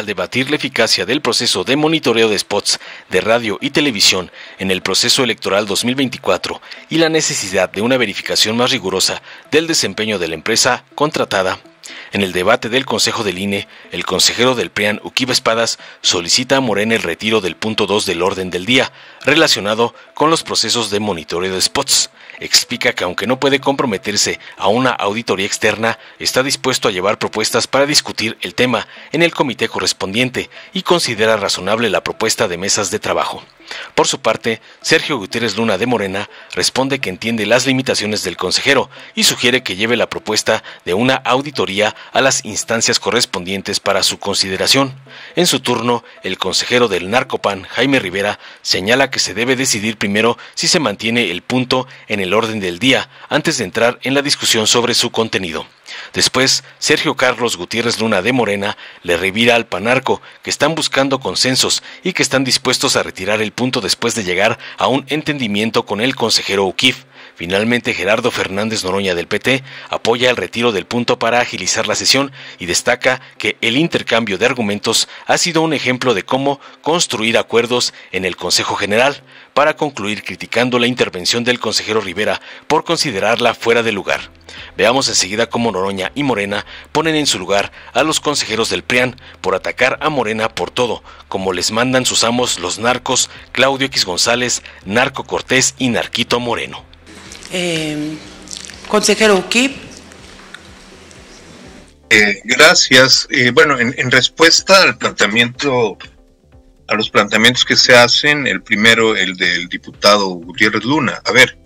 al debatir la eficacia del proceso de monitoreo de spots de radio y televisión en el proceso electoral 2024 y la necesidad de una verificación más rigurosa del desempeño de la empresa contratada. En el debate del Consejo del INE, el consejero del PRIAN, Uquiba Espadas, solicita a Morena el retiro del punto 2 del orden del día, relacionado con los procesos de monitoreo de spots. Explica que aunque no puede comprometerse a una auditoría externa, está dispuesto a llevar propuestas para discutir el tema en el comité correspondiente y considera razonable la propuesta de mesas de trabajo. Por su parte, Sergio Gutiérrez Luna de Morena responde que entiende las limitaciones del consejero y sugiere que lleve la propuesta de una auditoría a las instancias correspondientes para su consideración. En su turno, el consejero del Narcopan, Jaime Rivera, señala que se debe decidir primero si se mantiene el punto en el orden del día antes de entrar en la discusión sobre su contenido. Después, Sergio Carlos Gutiérrez Luna de Morena le revira al Panarco que están buscando consensos y que están dispuestos a retirar el punto después de llegar a un entendimiento con el consejero Uquif. Finalmente, Gerardo Fernández Noroña del PT apoya el retiro del punto para agilizar la sesión y destaca que el intercambio de argumentos ha sido un ejemplo de cómo construir acuerdos en el Consejo General, para concluir criticando la intervención del consejero Rivera por considerarla fuera de lugar. Veamos enseguida cómo Noroña y Morena ponen en su lugar a los consejeros del PRIAN por atacar a Morena por todo, como les mandan sus amos los narcos Claudio X González, Narco Cortés y Narquito Moreno. Consejero Uquif. Gracias. Bueno, en respuesta al planteamiento, a los planteamientos que se hacen, el primero, el del diputado Gutiérrez Luna. A ver,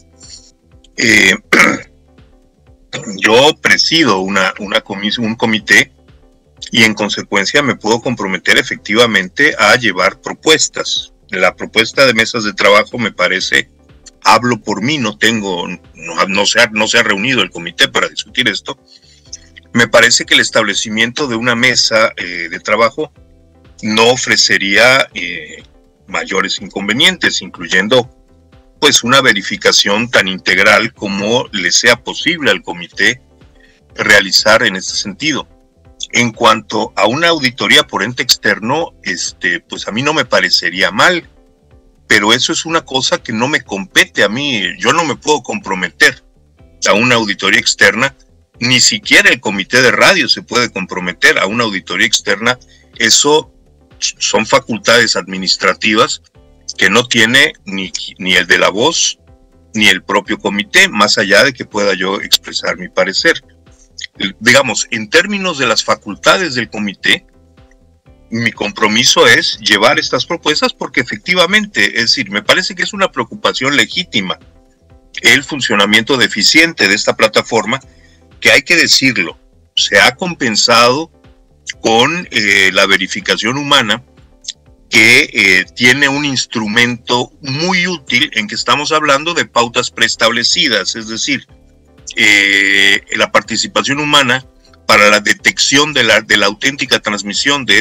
yo presido un comité y en consecuencia me puedo comprometer efectivamente a llevar propuestas. La propuesta de mesas de trabajo me parece, hablo por mí, no se ha reunido el comité para discutir esto. Me parece que el establecimiento de una mesa de trabajo no ofrecería mayores inconvenientes, incluyendo pues una verificación tan integral como le sea posible al comité realizar en este sentido. En cuanto a una auditoría por ente externo, pues a mí no me parecería mal, pero eso es una cosa que no me compete a mí. Yo no me puedo comprometer a una auditoría externa, ni siquiera el comité de radio se puede comprometer a una auditoría externa. Eso son facultades administrativas que no tiene ni el de la voz ni el propio comité, más allá de que pueda yo expresar mi parecer. Digamos, en términos de las facultades del comité, mi compromiso es llevar estas propuestas porque efectivamente, es decir, me parece que es una preocupación legítima el funcionamiento deficiente de esta plataforma, que hay que decirlo, se ha compensado con la verificación humana, que tiene un instrumento muy útil en que estamos hablando de pautas preestablecidas, es decir, la participación humana para la detección de la auténtica transmisión de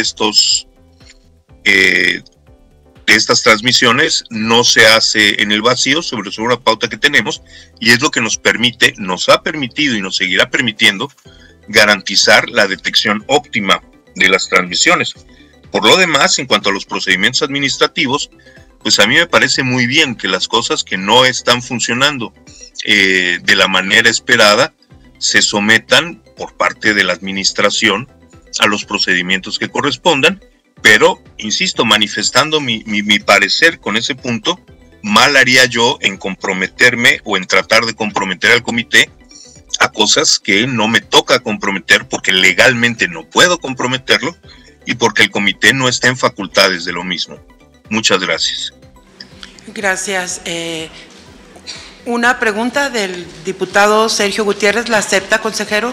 estas transmisiones no se hace en el vacío sobre una pauta que tenemos, y es lo que nos ha permitido y nos seguirá permitiendo garantizar la detección óptima de las transmisiones. Por lo demás, en cuanto a los procedimientos administrativos, pues a mí me parece muy bien que las cosas que no están funcionando de la manera esperada se sometan por parte de la administración a los procedimientos que correspondan, pero, insisto, manifestando mi parecer con ese punto, mal haría yo en comprometerme o en tratar de comprometer al comité a cosas que no me toca comprometer porque legalmente no puedo comprometerlo y porque el comité no está en facultades de lo mismo. Muchas gracias. Gracias. Una pregunta del diputado Sergio Gutiérrez, ¿la acepta, consejero?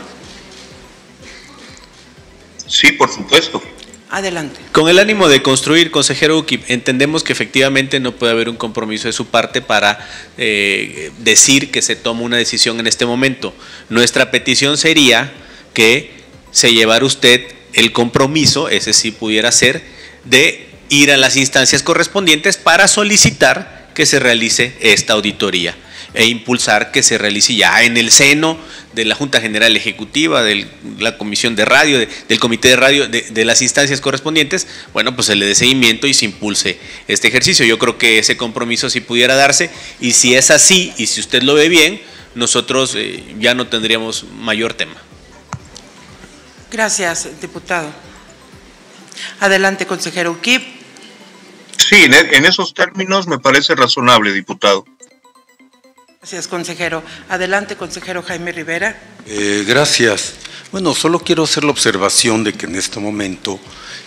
Sí, por supuesto. Adelante. Con el ánimo de construir, consejero Uquif, entendemos que efectivamente no puede haber un compromiso de su parte para decir que se toma una decisión en este momento. Nuestra petición sería que se llevara usted el compromiso, ese sí pudiera ser, de ir a las instancias correspondientes para solicitar que se realice esta auditoría. e impulsar que se realice ya en el seno de la Junta General Ejecutiva, de la Comisión de Radio, del Comité de Radio, de las instancias correspondientes, bueno, pues se le dé seguimiento y se impulse este ejercicio. Yo creo que ese compromiso sí pudiera darse, y si es así, y si usted lo ve bien, nosotros ya no tendríamos mayor tema. Gracias, diputado. Adelante, consejero Ukip. Sí, en esos términos me parece razonable, diputado. Gracias, consejero. Adelante, consejero Jaime Rivera. Gracias. Bueno, solo quiero hacer la observación de que en este momento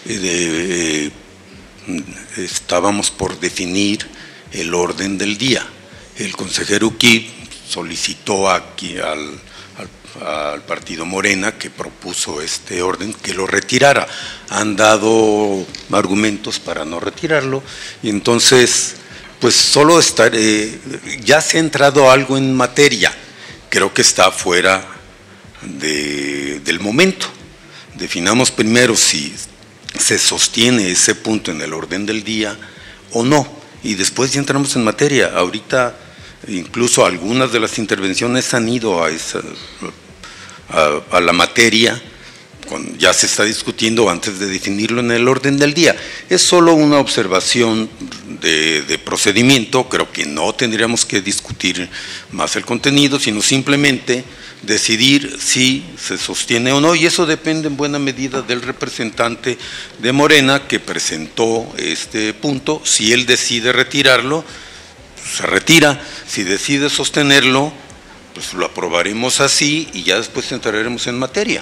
estábamos por definir el orden del día. El consejero Ukip solicitó aquí al partido Morena, que propuso este orden, que lo retirara. Han dado argumentos para no retirarlo, y entonces pues solo ya se ha entrado algo en materia. Creo que está fuera del momento. Definamos primero si se sostiene ese punto en el orden del día o no, y después ya entramos en materia. Ahorita incluso algunas de las intervenciones han ido a la materia, ya se está discutiendo antes de definirlo en el orden del día. Es solo una observación de procedimiento. Creo que no tendríamos que discutir más el contenido, sino simplemente decidir si se sostiene o no, y eso depende en buena medida del representante de Morena que presentó este punto. Si él decide retirarlo, se retira. Si decide sostenerlo, pues lo aprobaremos así y ya después entraremos en materia.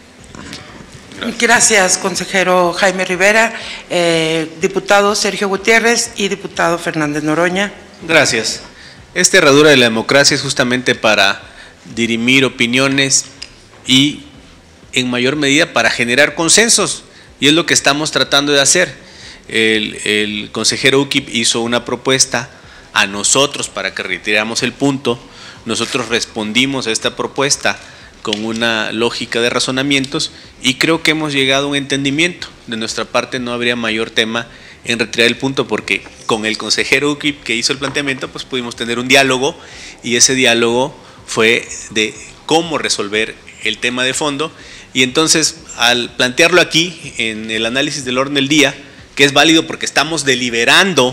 Gracias, consejero Jaime Rivera. Diputado Sergio Gutiérrez y diputado Fernández Noroña. Gracias. Esta herradura de la democracia es justamente para dirimir opiniones y en mayor medida para generar consensos, y es lo que estamos tratando de hacer. El consejero Ukip hizo una propuesta a nosotros para que retiráramos el punto. Nosotros respondimos a esta propuesta con una lógica de razonamientos y creo que hemos llegado a un entendimiento. De nuestra parte no habría mayor tema en retirar el punto, porque con el consejero Ukip que hizo el planteamiento pues pudimos tener un diálogo, y ese diálogo fue de cómo resolver el tema de fondo. Y entonces, al plantearlo aquí en el análisis del orden del día, que es válido porque estamos deliberando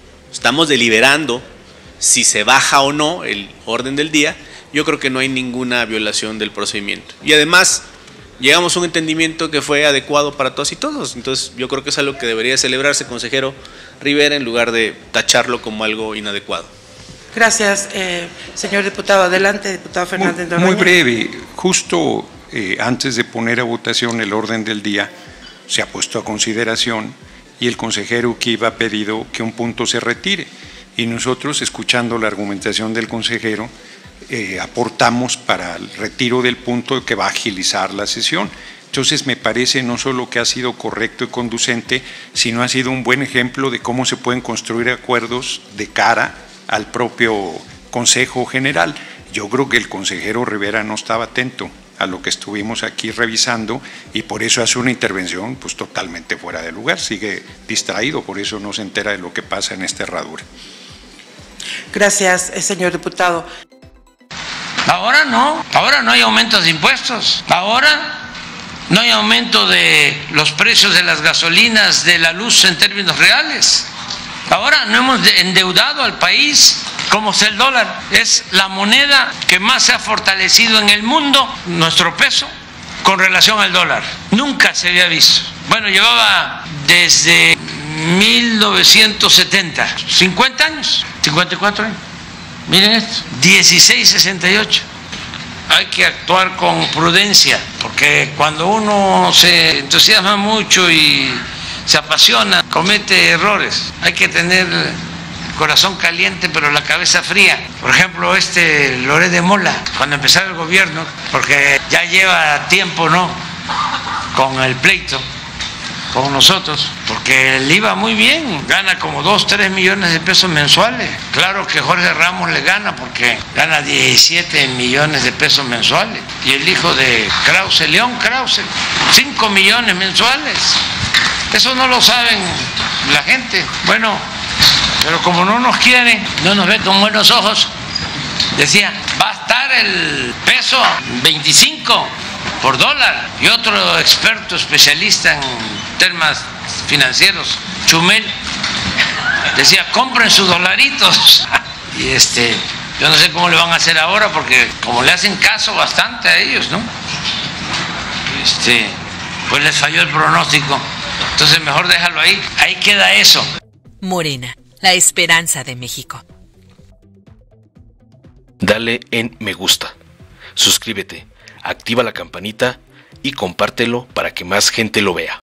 si se baja o no el orden del día, yo creo que no hay ninguna violación del procedimiento. Y además, llegamos a un entendimiento que fue adecuado para todas y todos. Entonces, yo creo que es algo que debería celebrarse, consejero Rivera, en lugar de tacharlo como algo inadecuado. Gracias, señor diputado. Adelante, diputado Fernández Noroña. Muy breve. Justo antes de poner a votación el orden del día, se ha puesto a consideración y el consejero Ukip ha pedido que un punto se retire. Y nosotros, escuchando la argumentación del consejero, aportamos para el retiro del punto que va a agilizar la sesión. Entonces me parece no solo que ha sido correcto y conducente, sino ha sido un buen ejemplo de cómo se pueden construir acuerdos de cara al propio Consejo General. Yo creo que el consejero Rivera no estaba atento a lo que estuvimos aquí revisando y por eso hace una intervención pues totalmente fuera de lugar, sigue distraído, por eso no se entera de lo que pasa en esta herradura. Gracias, señor diputado. Ahora no hay aumentos de impuestos, ahora no hay aumento de los precios de las gasolinas, de la luz en términos reales. Ahora no hemos endeudado al país como es el dólar. Es la moneda que más se ha fortalecido en el mundo, nuestro peso, con relación al dólar. Nunca se había visto. Bueno, llevaba desde 1970, 50 años, 54 años. Miren esto, 1668. Hay que actuar con prudencia, porque cuando uno se entusiasma mucho y se apasiona, comete errores. Hay que tener el corazón caliente pero la cabeza fría. Por ejemplo, Loret de Mola, cuando empezaba el gobierno, porque ya lleva tiempo, ¿no?, con el pleito con nosotros, porque le iba muy bien, gana como 2-3 millones de pesos mensuales. Claro que Jorge Ramos le gana porque gana 17 millones de pesos mensuales, y el hijo de Krause, León Krause, 5 millones mensuales. Eso no lo saben la gente. Bueno, pero como no nos quieren, no nos ven con buenos ojos, decía, va a estar el peso 25 por dólar. Y otro experto especialista en temas financieros, Chumel, decía, compren sus dolaritos. Y yo no sé cómo le van a hacer ahora, porque como le hacen caso bastante a ellos, ¿no? Pues les falló el pronóstico. Entonces mejor déjalo ahí. Ahí queda eso. Morena, la esperanza de México. Dale en me gusta, suscríbete, activa la campanita y compártelo para que más gente lo vea.